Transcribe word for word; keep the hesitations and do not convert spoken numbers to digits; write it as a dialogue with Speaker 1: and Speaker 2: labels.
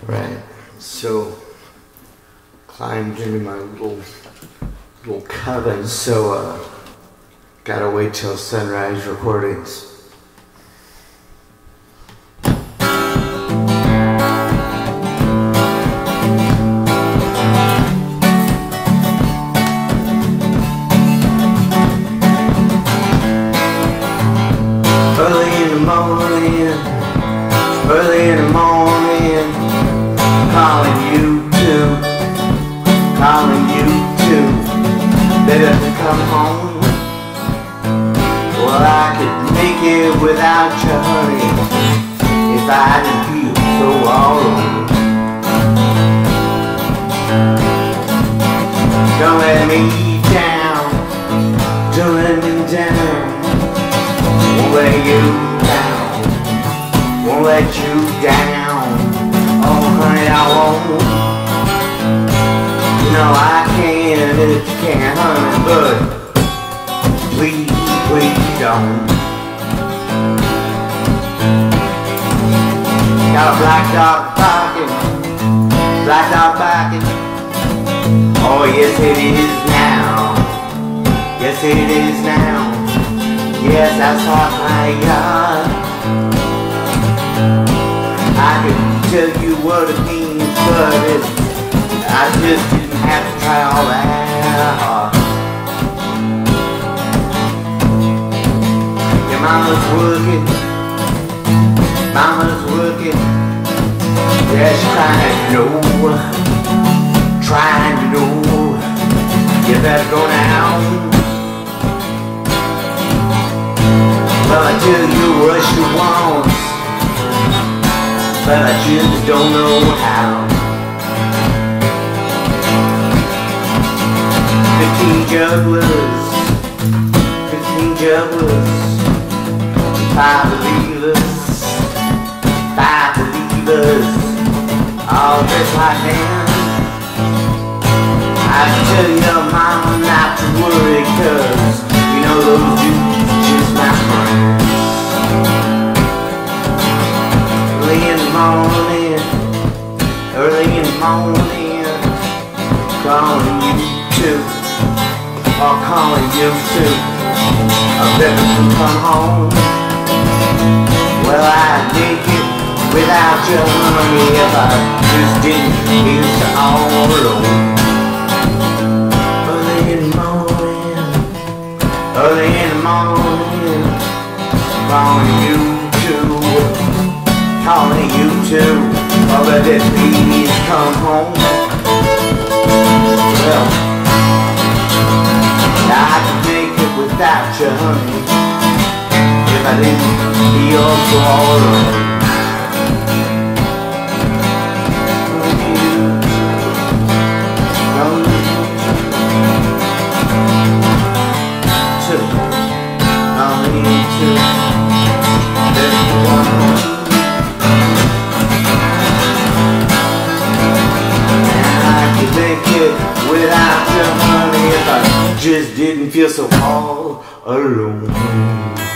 Speaker 1: Right. So climbed into my little little coven, so uh gotta wait till sunrise recordings. Early in the morning, early in the morning, calling you too, calling you too, better to come home. Well, I could make it without you, honey, if I didn't feel so all alone. Don't let me down, don't let me down. Won't let you down, won't let you down. Oh honey, I won't. You know I can if you can, honey, but please, please don't. Got a black dog pocket, black dog pocket. Oh yes it is now, yes it is now. Yes, that's all I got. I can tell you what it means, but it, I just didn't have to try all that hard. Your mama's working, mama's working. Yeah, she's trying to know, trying to know. You better go now. Well, I tell you what she wants, but I just don't know how. Fifteen jugglers, fifteen jugglers, five believers, five believers, all dressed like them. I can tell your mama not to worry, cause you know those dudes just my friends. Early in the morning, early in the morning, calling you too, or calling you too. I better to come home. Well, I'd make it without you, honey, if I just didn't feel so all alone. Early in the morning, early in the morning, calling you too, calling you too. Oh, baby, please come home. Well, I could make it without you, honey, if I didn't feel so all alone. Without you, honey, if I just didn't feel so all alone.